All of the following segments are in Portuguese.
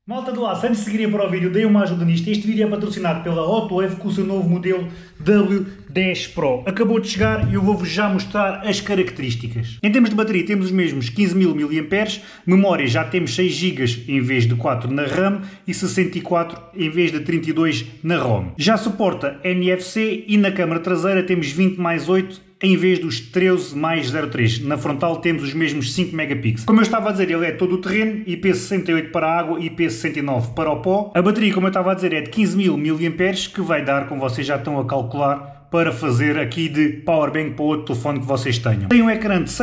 Malta do Aço, antes de seguirem para o vídeo, deem uma ajuda nisto. Este vídeo é patrocinado pela Autowave com o seu novo modelo W10 Pro. Acabou de chegar e eu vou-vos já mostrar as características. Em termos de bateria temos os mesmos 15.000 mAh, memória já temos 6 GB em vez de 4 na RAM e 64 em vez de 32 na ROM. Já suporta NFC e na câmara traseira temos 20+8 em vez dos 13 mais 0.3. Na frontal temos os mesmos 5 megapixels. Como eu estava a dizer, ele é todo o terreno, IP68 para a água e IP69 para o pó. A bateria, como eu estava a dizer, é de 15.000 mAh, que vai dar, como vocês já estão a calcular, para fazer aqui de powerbank para outro telefone que vocês tenham. Tem um ecrã de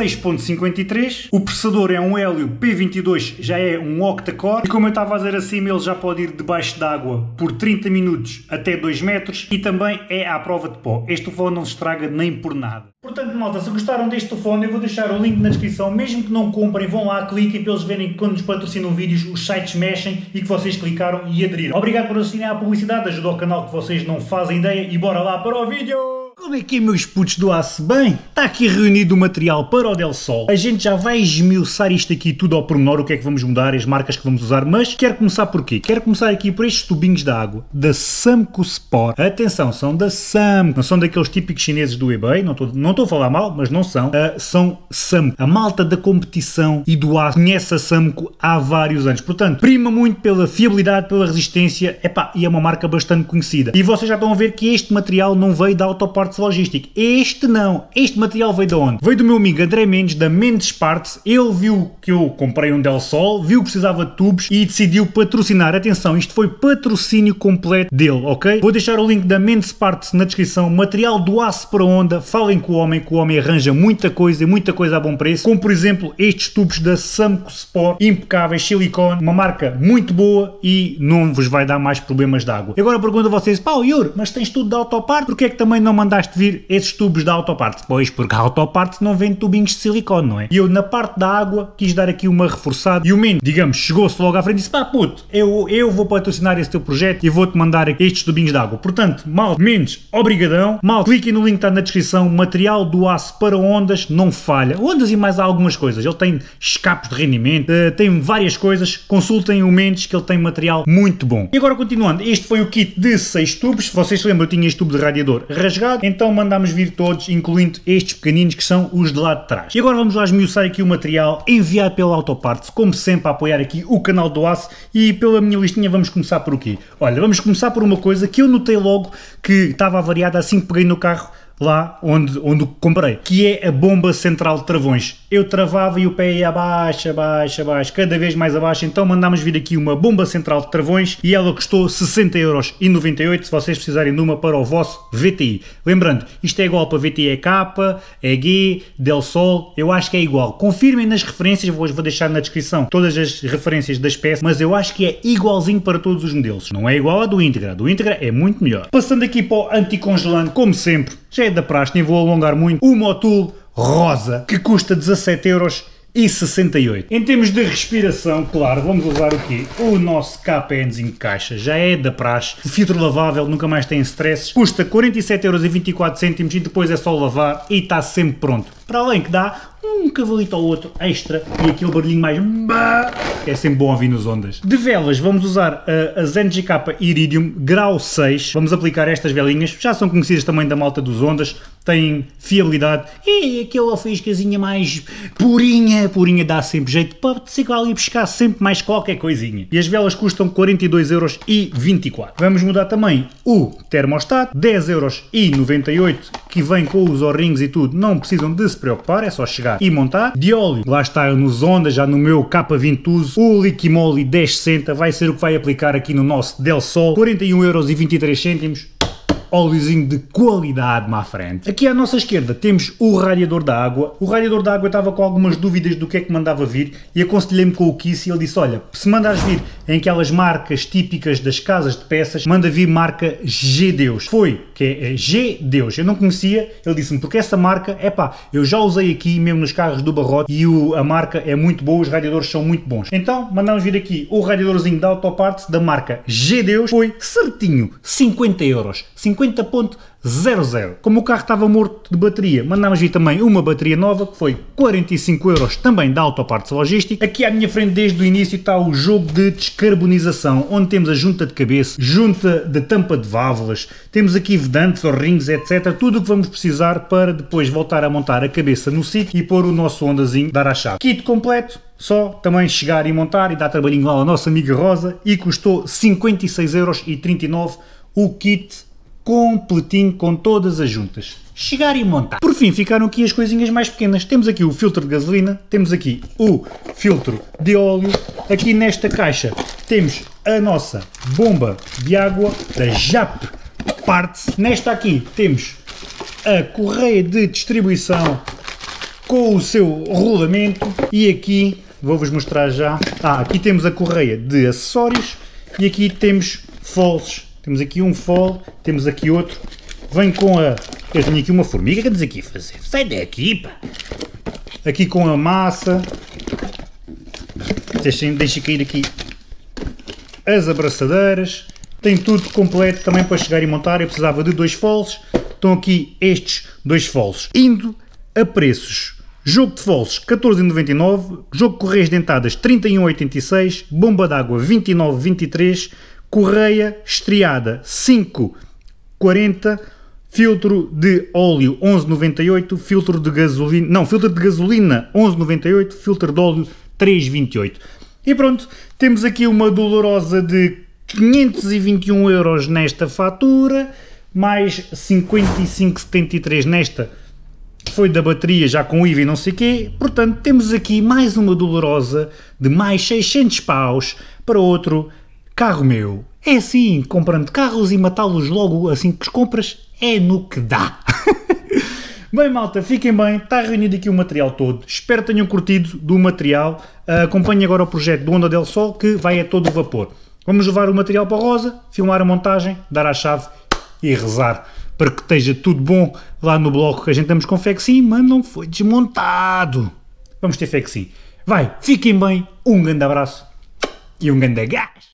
6.53, o processador é um Helio P22, já é um octa-core, e como eu estava a dizer acima, ele já pode ir debaixo d'água por 30 minutos até 2 metros e também é à prova de pó. Este telefone não se estraga nem por nada. Portanto, malta, se gostaram deste telefone, eu vou deixar o link na descrição, mesmo que não comprem, vão lá, cliquem para eles verem que quando nos patrocinam vídeos, os sites mexem e que vocês clicaram e aderiram. Obrigado por assistirem à publicidade, ajuda ao canal que vocês não fazem ideia e bora lá para o vídeo! Como é que é, meus putos do aço? Bem, está aqui reunido o material para o Del Sol. A gente já vai esmiuçar isto aqui tudo ao pormenor, o que é que vamos mudar, as marcas que vamos usar, mas quero começar por quê? Quero começar aqui por estes tubinhos de água da Samco Sport. Atenção, são da Samco, não são daqueles típicos chineses do eBay, não estou a falar mal, mas não são. São Samco. A malta da competição e do aço conhece a Samco há vários anos. Portanto, prima muito pela fiabilidade, pela resistência, e é uma marca bastante conhecida. E vocês já estão a ver que este material não veio da Autoparts Logística. Este não. Este material veio de onde? Veio do meu amigo André Mendes, da Mendes Parts. Ele viu que eu comprei um Del Sol, viu que precisava de tubos e decidiu patrocinar. Atenção, isto foi patrocínio completo dele, ok? Vou deixar o link da Mendes Parts na descrição. Material do aço para onda. Falem com o homem arranja muita coisa a bom preço. Como, por exemplo, estes tubos da Samco Sport, impecáveis, silicone, uma marca muito boa e não vos vai dar mais problemas de água. Agora pergunto a vocês, pá, Yuri, mas tens tudo da Autopart, porque é que também não mandaste vir esses tubos da Autopart? Pois, porque a Autopart não vende tubinhos de silicone, não é? E eu, na parte da água, quis dar aqui uma reforçada e o Mendes, digamos, chegou-se logo à frente e disse, pá, puto, eu vou patrocinar esse teu projeto e vou-te mandar estes tubinhos de água. Portanto, mal, Mendes, obrigadão. Mal, cliquem no link que está na descrição, material do aço para ondas, não falha. Ondas e mais algumas coisas. Ele tem escapes de rendimento, tem várias coisas. Consultem o Mendes, que ele tem material muito bom. E agora, continuando, este foi o kit de 6 tubos. Se vocês se lembram, eu tinha este tubo de radiador rasgado, então mandámos vir todos, incluindo estes pequeninos que são os de lá de trás. E agora vamos lá esmiuçar aqui o material enviado pela Autoparts, como sempre a apoiar aqui o canal do aço, e pela minha listinha vamos começar por o quê? Olha, vamos começar por uma coisa que eu notei logo que estava avariada assim que peguei no carro lá onde comprei, que é a bomba central de travões. Eu travava e o pé ia abaixo, cada vez mais abaixo, então mandámos vir aqui uma bomba central de travões e ela custou 60,98 € se vocês precisarem de uma para o vosso VTI. Lembrando, isto é igual para VTI EK, EG, Del Sol, eu acho que é igual. Confirmem nas referências, vou deixar na descrição todas as referências das peças, mas eu acho que é igualzinho para todos os modelos. Não é igual a do Integra é muito melhor. Passando aqui para o anticongelante, como sempre, já é da praxe, nem vou alongar muito, o Motul rosa, que custa 17,68 €. Em termos de respiração, claro, vamos usar o quê? O nosso KPNzinho de caixa, já é da praxe, filtro lavável, nunca mais tem stresses, custa 47,24 € e depois é só lavar e está sempre pronto. Para além que dá um cavalito ao outro extra e aquele barulhinho mais... é sempre bom ouvir nos ondas. De velas, vamos usar as NGK Iridium grau 6. Vamos aplicar estas velinhas, já são conhecidas também da malta dos ondas, têm fiabilidade e aquela fiscazinha mais purinha dá sempre jeito para se ali buscar sempre mais qualquer coisinha. E as velas custam 42,24 €. Vamos mudar também o termostato, 10,98 €, que vem com os O-rings e tudo, não precisam de se preocupar, é só chegar e montar. De óleo, lá está eu nos ondas, já no meu K20 uso, o Liquimoli 1060 vai ser o que vai aplicar aqui no nosso Del Sol, 41,23 €. Óleozinho de qualidade, má frente. Aqui à nossa esquerda temos o radiador da água. O radiador da água estava com algumas dúvidas do que é que mandava vir e aconselhei-me com o Kiss e ele disse, olha, se mandares vir em aquelas marcas típicas das casas de peças, manda vir marca G-Deus. Foi, que é G-Deus. Eu não conhecia, ele disse-me, porque essa marca, eu já usei aqui mesmo nos carros do Barrote e a marca é muito boa, os radiadores são muito bons. Então, mandamos vir aqui o radiadorzinho da Autoparts da marca G-Deus, foi certinho, 50 €. 50,0 00. Como o carro estava morto de bateria, mandámos vir também uma bateria nova, que foi 45€, também da Autopartes Logística. Aqui à minha frente, desde o início, está o jogo de descarbonização, onde temos a junta de cabeça, junta de tampa de válvulas, temos aqui vedantes ou rings, etc. Tudo o que vamos precisar para depois voltar a montar a cabeça no sítio e pôr o nosso Hondazinho, dar à chave. Kit completo, só também chegar e montar e dar trabalhinho lá ao nossa amiga Rosa, e custou 56,39€ o kit completinho com todas as juntas. Chegar e montar. Por fim, ficaram aqui as coisinhas mais pequenas. Temos aqui o filtro de gasolina, temos aqui o filtro de óleo, aqui nesta caixa temos a nossa bomba de água da JAP Parts. Nesta aqui temos a correia de distribuição com o seu rolamento, e aqui vou-vos mostrar já. Aqui temos a correia de acessórios e aqui temos foles. Temos aqui um fole, temos aqui outro. Vem com a... Eu tenho aqui uma formiga, que andas aqui a fazer? Sai daqui, pá! Aqui com a massa. Deixem cair aqui as abraçadeiras. Tem tudo completo também para chegar e montar. Eu precisava de 2 foles. Estão aqui estes 2 foles. Indo a preços. Jogo de foles 14,99. Jogo de correias dentadas 31,86. Bomba d'água 29,23. Correia estriada 5,40, filtro de óleo 11,98, filtro de gasolina 11,98, filtro de óleo 3,28. E pronto, temos aqui uma dolorosa de 521€ nesta fatura, mais 55,73 nesta, foi da bateria já com IVA e não sei o quê. Portanto, temos aqui mais uma dolorosa de mais 600 paus para outro carro meu. É assim, comprando carros e matá-los logo assim que os compras, é no que dá. Bem, malta, fiquem bem, está reunido aqui o material todo. Espero que tenham curtido do material. Acompanhem agora o projeto do Honda del Sol, que vai a todo vapor. Vamos levar o material para a Rosa, filmar a montagem, dar a chave e rezar para que esteja tudo bom lá no bloco, que a gente estamos com fé que sim, mas não foi desmontado. Vamos ter fé que sim. Vai, fiquem bem, um grande abraço e um grande gás.